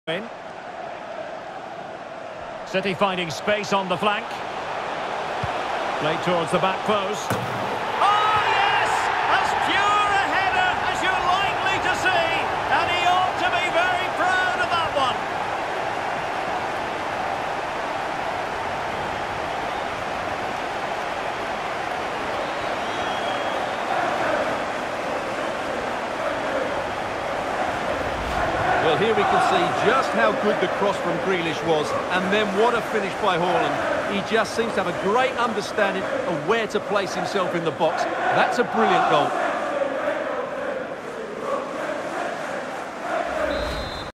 In. City finding space on the flank. Played towards the back post. Oh yes! As pure a header as you're likely to see, and he ought to be very proud of that one. Well, here we can see just how good the cross from Grealish was, and then what a finish by Haaland. He just seems to have a great understanding of where to place himself in the box. That's a brilliant goal.